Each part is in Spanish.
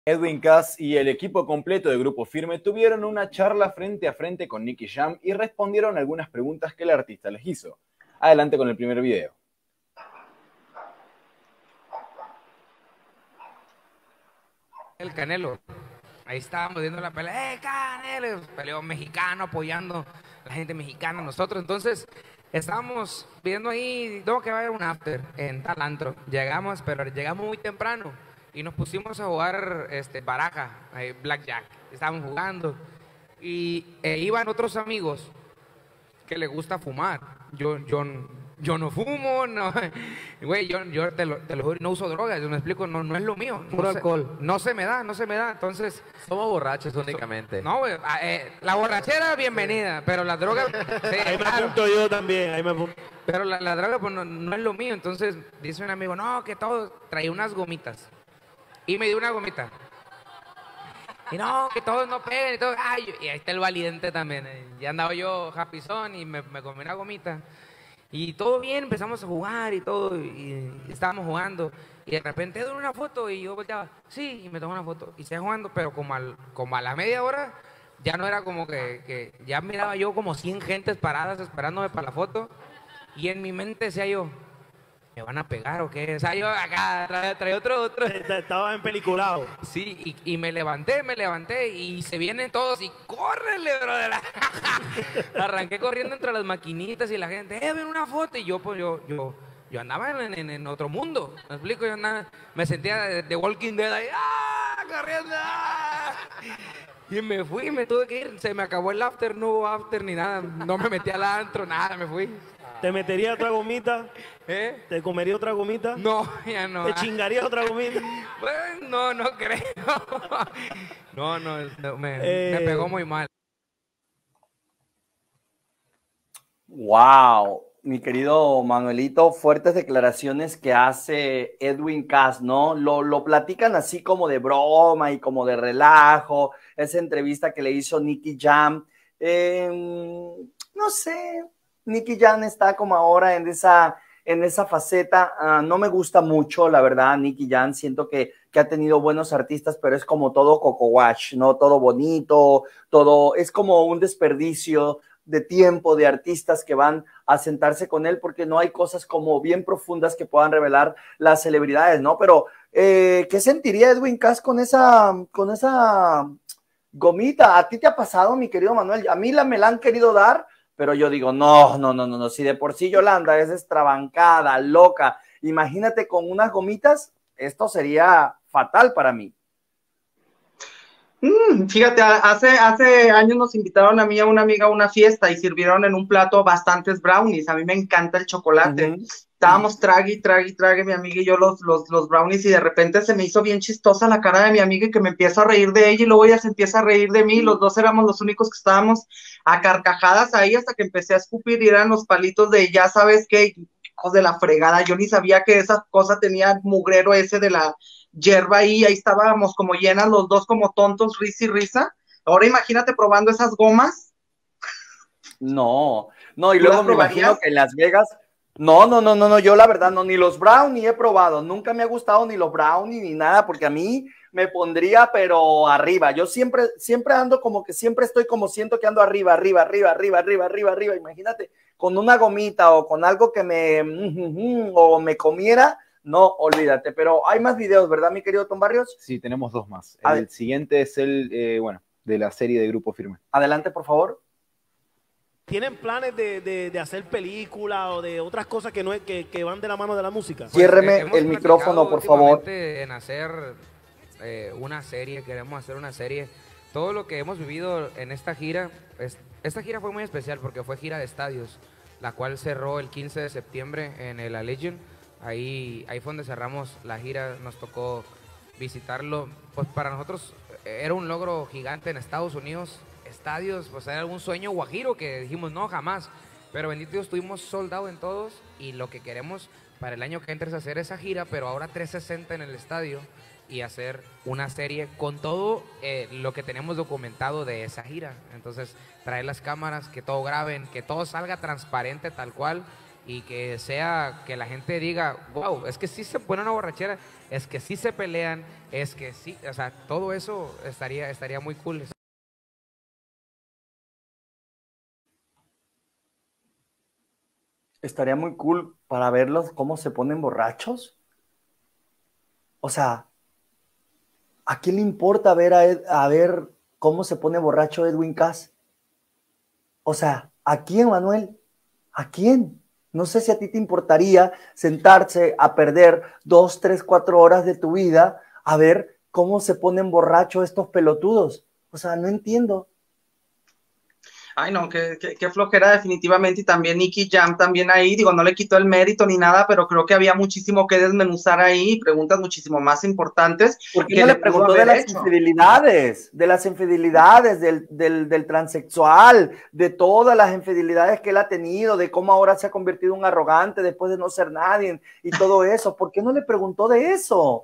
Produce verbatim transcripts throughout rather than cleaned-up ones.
Edwin Cass y el equipo completo de Grupo Firme tuvieron una charla frente a frente con Nicky Jam y respondieron algunas preguntas que el artista les hizo. Adelante con el primer video. El Canelo, ahí estábamos viendo la pelea, ¡eh, Canelo! Peleó mexicano apoyando a la gente mexicana, nosotros. Entonces, estábamos viendo ahí, no, que va a haber un after en tal antro. Llegamos, pero llegamos muy temprano y nos pusimos a jugar este, baraja, eh, blackjack. Estábamos jugando y eh, iban otros amigos que les gusta fumar. Yo, yo, yo no fumo, no, güey, yo, yo te, lo, te lo juro, no uso drogas, yo me explico, no, no es lo mío. Puro no alcohol. Se, no se me da, no se me da, entonces... Somos borrachos únicamente. No, güey, eh, la borrachera, bienvenida, pero la droga... Sí, ahí me claro. apunto yo también, ahí me apunto. Pero la, la droga, pues, no, no es lo mío, entonces dice un amigo, no, que todo, traía unas gomitas. Y me dio una gomita. Y no, que todos no peguen y todo. Ay, y ahí está el valiente también. eh. Ya andaba yo happyzón y me, me comí una gomita. Y todo bien, empezamos a jugar y todo. Y, y estábamos jugando. Y de repente doy una foto y yo volteaba, sí, y me tomo una foto. Y seguía jugando, pero como, al, como a la media hora, ya no era como que, que... Ya miraba yo como cien gentes paradas esperándome para la foto. Y en mi mente decía yo, ¿me van a pegar o qué? O sea, yo acá traía, traía otro, otro. Estaba en peliculado. Sí, y, y me levanté, me levanté y se vienen todos y córrele, brother. Arranqué corriendo entre las maquinitas y la gente, eh, ven una foto. Y yo, pues, yo, yo, yo andaba en, en, en otro mundo. ¿Me explico? Yo andaba, me sentía de, de Walking Dead ahí, ¡ah! Corriendo, ¡ah! Y me fui, me tuve que ir. Se me acabó el after, no hubo after ni nada. No me metí al antro, nada, me fui. ¿Te metería otra gomita? ¿Eh? ¿Te comería otra gomita? No, ya no. ¿Te chingaría otra gomita? Bueno, no, no creo. No, no, no, me, Eh. me pegó muy mal. Wow, mi querido Manuelito, fuertes declaraciones que hace Edwin Cass, ¿no? Lo, lo platican así como de broma y como de relajo, esa entrevista que le hizo Nicky Jam. Eh, no sé, Nicky Jam está como ahora en esa, en esa faceta, uh, no me gusta mucho, la verdad, Nicky Jam, siento que, que ha tenido buenos artistas, pero es como todo coco wash, ¿no? Todo bonito, todo, es como un desperdicio de tiempo de artistas que van a sentarse con él porque no hay cosas como bien profundas que puedan revelar las celebridades, ¿no? Pero, eh, ¿qué sentiría Edwin Cass con esa, con esa gomita? ¿A ti te ha pasado, mi querido Manuel? A mí la me la han querido dar, pero yo digo, no, no, no, no, no, si de por sí Yolanda es extravancada, loca, imagínate con unas gomitas, esto sería fatal para mí. Mm, fíjate, hace, hace años nos invitaron a mí y a una amiga a una fiesta y sirvieron en un plato bastantes brownies. A mí me encanta el chocolate. Uh-huh. Estábamos trague, trague, trague, mi amiga y yo los, los, los brownies, y de repente se me hizo bien chistosa la cara de mi amiga y que me empiezo a reír de ella y luego ella se empieza a reír de mí. Los dos éramos los únicos que estábamos a carcajadas ahí hasta que empecé a escupir y eran los palitos de ya sabes qué, hijos de la fregada. Yo ni sabía que esa cosa tenía mugrero ese de la hierba ahí, ahí estábamos como llenas los dos como tontos, risa y risa. Ahora imagínate probando esas gomas. No, no, y luego me imagino que en Las Vegas, no, no, no, no, no, yo la verdad no, ni los brownie he probado, nunca me ha gustado ni los brownie ni nada, porque a mí me pondría pero arriba, yo siempre, siempre ando como que siempre estoy como siento que ando arriba, arriba, arriba, arriba, arriba, arriba, arriba, imagínate, con una gomita o con algo que me, mm, o me comiera. No, olvídate, pero hay más videos, ¿verdad, mi querido Tom Barrios? Sí, tenemos dos más. El Ad siguiente es el, eh, bueno, de la serie de Grupo Firme. Adelante, por favor. ¿Tienen planes de, de, de hacer película o de otras cosas que, no es, que, que van de la mano de la música? Pues, Ciérreme el micrófono, por favor. En hacer eh, una serie, queremos hacer una serie. Todo lo que hemos vivido en esta gira, es, esta gira fue muy especial porque fue gira de estadios, la cual cerró el quince de septiembre en el Allegiant. Ahí, ahí fue donde cerramos la gira, nos tocó visitarlo. Pues para nosotros era un logro gigante en Estados Unidos, estadios, pues era un sueño guajiro que dijimos no, jamás. Pero bendito Dios, estuvimos soldados en todos y lo que queremos para el año que entra es hacer esa gira, pero ahora trescientos sesenta en el estadio y hacer una serie con todo eh, lo que tenemos documentado de esa gira. Entonces, traer las cámaras, que todo graben, que todo salga transparente tal cual. y que sea, que la gente diga, wow, es que sí se pone una borrachera, es que sí se pelean, es que sí, o sea, todo eso estaría, estaría muy cool. Estaría muy cool para verlos cómo se ponen borrachos. O sea, ¿a quién le importa ver, a, Ed, a ver cómo se pone borracho Edwin Cass? O sea, ¿a quién, Manuel? ¿A quién? No sé si a ti te importaría sentarse a perder dos, tres, cuatro horas de tu vida a ver cómo se ponen borrachos estos pelotudos. O sea, no entiendo. Ay, no, qué, qué, qué flojera definitivamente, y también Nicky Jam también ahí, digo, no le quitó el mérito ni nada, pero creo que había muchísimo que desmenuzar ahí, preguntas muchísimo más importantes. ¿Por qué no le preguntó de las infidelidades, de las infidelidades, del, del, del transexual, de todas las infidelidades que él ha tenido, de cómo ahora se ha convertido en un arrogante después de no ser nadie y todo eso? ¿Por qué no le preguntó de eso?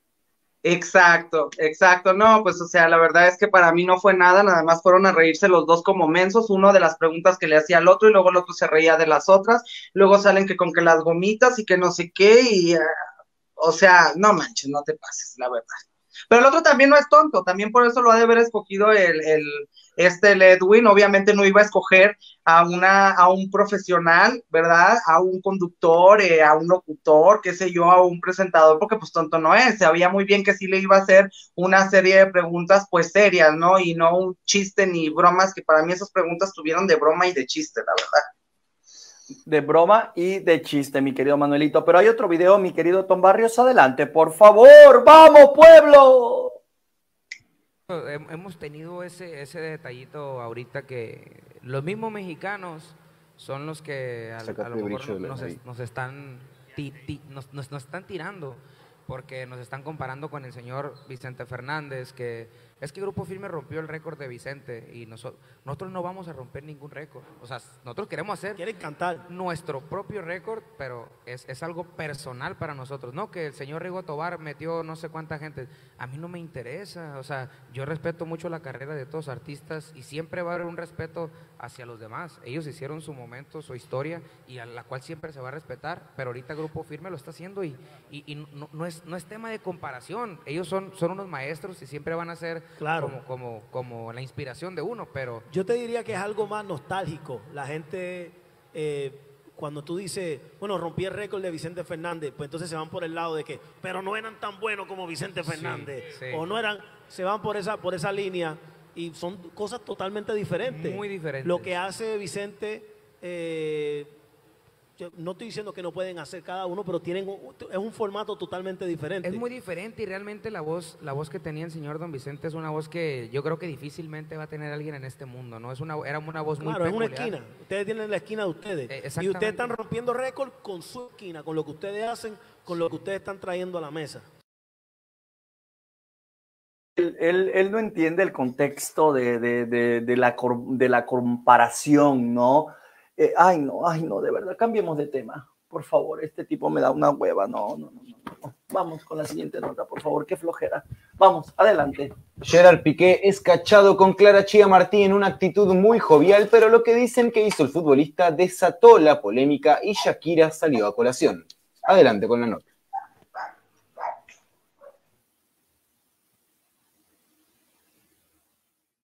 Exacto, exacto, no, pues o sea, la verdad es que para mí no fue nada, nada más fueron a reírse los dos como mensos, uno de las preguntas que le hacía al otro y luego el otro se reía de las otras, luego salen que con que las gomitas y que no sé qué y, uh, o sea, no manches, no te pases, la verdad. Pero el otro también no es tonto, también por eso lo ha de haber escogido el, el este el Edwin, obviamente no iba a escoger a una a un profesional, ¿verdad? A un conductor, eh, a un locutor, qué sé yo, a un presentador, porque pues tonto no es, sabía muy bien que sí le iba a hacer una serie de preguntas pues serias, ¿no? Y no un chiste ni bromas, que para mí esas preguntas tuvieron de broma y de chiste, la verdad. De broma y de chiste, mi querido Manuelito. Pero hay otro video, mi querido Tom Barrios, adelante, por favor. ¡Vamos, pueblo! Hemos tenido ese, ese detallito ahorita, que los mismos mexicanos son los que a, a lo mejor nos, nos, están ti, ti, nos, nos, nos están tirando, porque nos están comparando con el señor Vicente Fernández, que es que Grupo Firme rompió el récord de Vicente y nosotros, nosotros no vamos a romper ningún récord. O sea, nosotros queremos hacer Quieren cantar nuestro propio récord, pero es, es algo personal para nosotros. No que el señor Rigo Tobar metió no sé cuánta gente. A mí no me interesa. O sea, yo respeto mucho la carrera de todos los artistas y siempre va a haber un respeto hacia los demás. Ellos hicieron su momento, su historia, y a la cual siempre se va a respetar, pero ahorita Grupo Firme lo está haciendo y, y, y no, no, es, no es tema de comparación. Ellos son, son unos maestros y siempre van a ser claro. como, como, como la inspiración de uno, pero... Yo te diría que es algo más nostálgico. La gente, eh, cuando tú dices, bueno, rompí el récord de Vicente Fernández, pues entonces se van por el lado de que, pero no eran tan buenos como Vicente Fernández, sí, sí. o no eran, se van por esa, por esa línea, y son cosas totalmente diferentes. Muy diferentes. Lo que hace Vicente... Eh, no estoy diciendo que no pueden hacer cada uno, pero tienen es un formato totalmente diferente. Es muy diferente y realmente la voz, la voz que tenía el señor Don Vicente es una voz que yo creo que difícilmente va a tener alguien en este mundo, ¿no? Es una, era una voz muy claro, peculiar. Es una esquina. Ustedes tienen la esquina de ustedes. Eh, y ustedes están rompiendo récord con su esquina, con lo que ustedes hacen, con lo que ustedes están trayendo a la mesa. Él, él, él no entiende el contexto de, de, de, de, la, de la comparación, ¿no? Eh, ay, no, ay, no, de verdad, cambiemos de tema. Por favor, este tipo me da una hueva. No, no, no, no, no. Vamos con la siguiente nota, por favor, qué flojera. Vamos, adelante. Gerard Piqué es cachado con Clara Chía Martí en una actitud muy jovial, pero lo que dicen que hizo el futbolista desató la polémica y Shakira salió a colación. Adelante con la nota.